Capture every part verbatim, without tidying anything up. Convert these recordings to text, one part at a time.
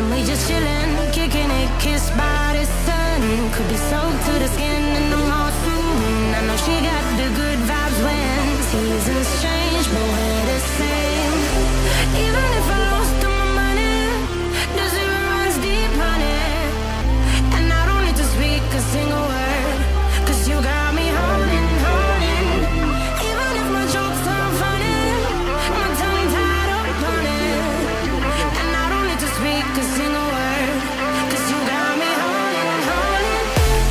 and we just chillin', kicking it, kissed by the sun. Could be soaked to the skin in the mall soon. I know she got the good vibes when seasons change, but we're the same. Even if I lost all my money, the zero runs deep, honey. And I don't need to speak a single word, 'cause you got me holding, holding. Even if my jokes aren't funny, my tongue tied up on it. And I don't need to speak a single word, 'cause you got me holding, holding.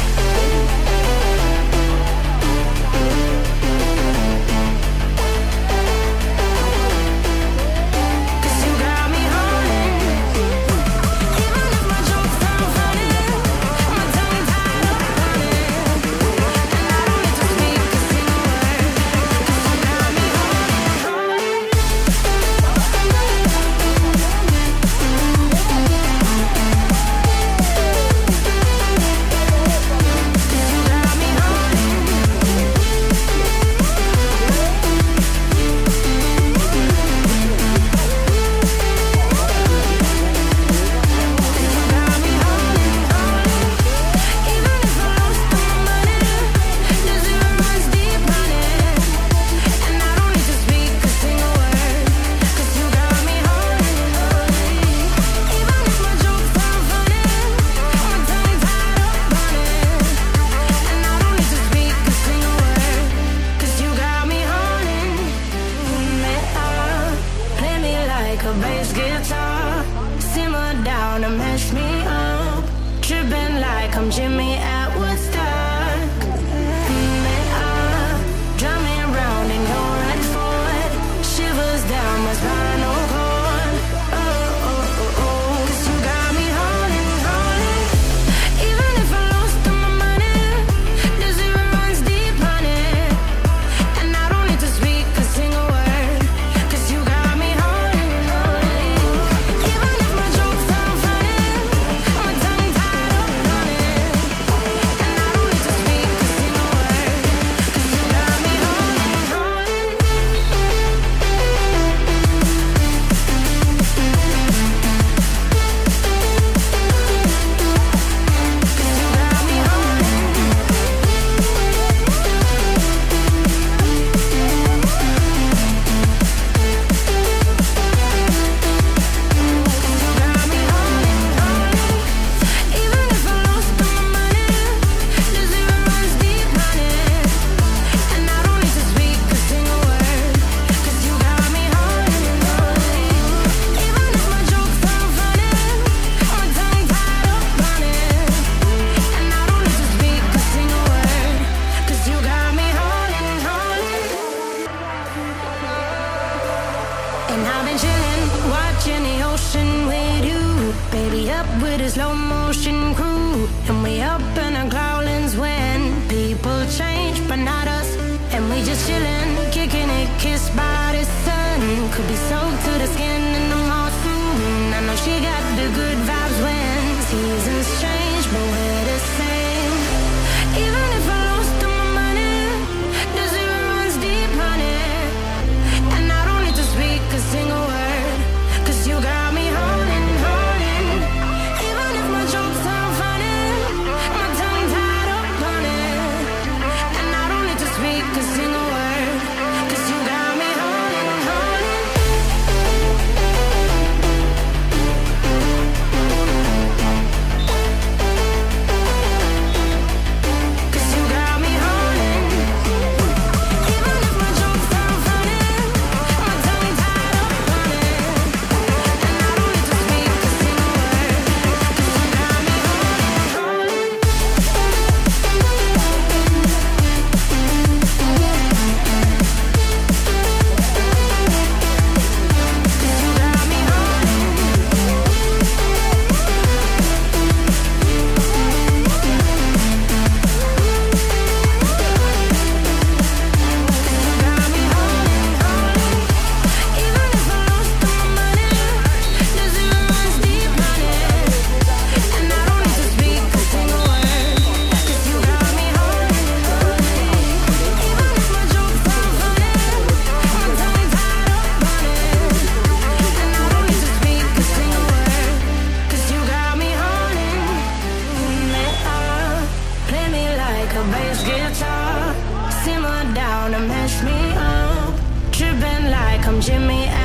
'Cause you got me holding. Even if my jokes aren't funny, my tongue tied up on it. And I don't need to speak a single word, 'cause you got me holding, holding. 'Cause you got me holding. Got me holding, holding. Even if I lost all my money, the zero runs deep, honey. And I don't need to speak a single word, 'cause you got me holding, holding. Even if my jokes aren't funny, my tongue tied up on it. And I don't need to speak a single word, 'cause you got me holding. Pull me up, play me like a bass guitar. Simmer down and mash me up, tripping like I'm Jimmy at Woodstock. Pull me up, drumming round in your red Ford, shivers down my spinal cord. Oh, oh, oh, oh, 'cause you got me holding, holding. Even if I lost all my money, the zero runs deep, honey. And I don't need to speak a single word, 'cause you got me holding, holding. Even if my jokes aren't funny, my tongue tied up on it. And I don't need to speak a single word, 'cause you got me holding, holding. 'Cause you got me holding. Got me holding, holding. Even if I lost all my money, the zero runs deep, honey. And I don't need to speak a single word, 'cause you got me holding, holding. Even if my jokes aren't funny, my tongue tied up on it. And I don't need to speak a single word, 'cause you got me holding, holding. And I've been chillin', watching the ocean with you, baby, up with a slow motion crew. And we up in our growlings when people change, but not us. And we just chillin', kicking it, kissed by the sun. Could be soaked to the skin in the mall soon. I know she got the good vibes when seasons change, but we're the same. Even if I lost all my money, the zero runs deep, honey. And I don't need to speak a single word, 'cause you got me holding, holding. Even if my jokes aren't funny, my tongue tied up on it. And I don't need to speak a single word, 'cause you got me holding, holding. wanna mess me up. Tripping like I'm Jimmy